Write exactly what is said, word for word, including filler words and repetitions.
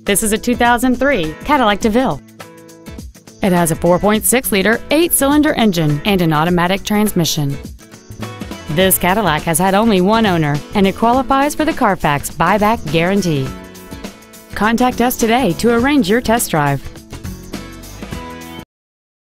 This is a two thousand three Cadillac Deville. It has a four point six liter eight-cylinder engine and an automatic transmission. This Cadillac has had only one owner, and it qualifies for the Carfax buyback guarantee. Contact us today to arrange your test drive.